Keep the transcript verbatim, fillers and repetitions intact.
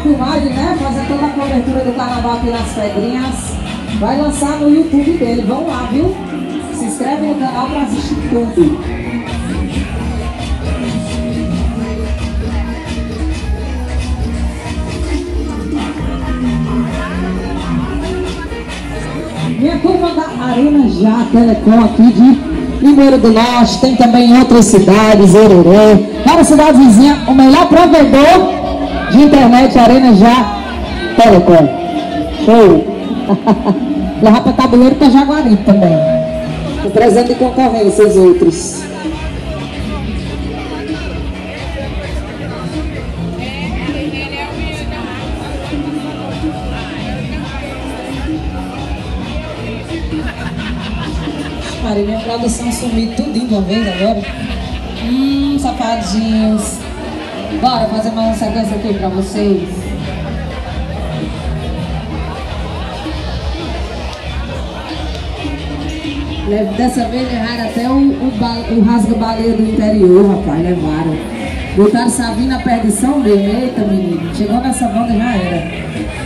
filmagem, né? Fazer toda a cobertura do carnaval aqui nas Pedrinhas. Vai lançar no YouTube dele. Vão lá, viu? Se inscreve no canal para assistir tudo. Minha turma da Arena Já Telecom aqui de Primeiro do Norte, tem também em outras cidades, Ererê, várias cidades vizinhas, o melhor provedor de internet, Arena Já Telecom. Show! Levar para Tabuleiro para Jaguaribe também. O presente de concorrência, os outros. Maria, minha produção sumiu tudo de uma vez agora. Hum, safadinhos. Bora fazer mais uma sequência aqui pra vocês. Dessa vez levaram até o, o, o rasga-baleia do interior, rapaz, levaram. Botaram Savina na perdição mesmo. Eita, menino, chegou nessa banda já era.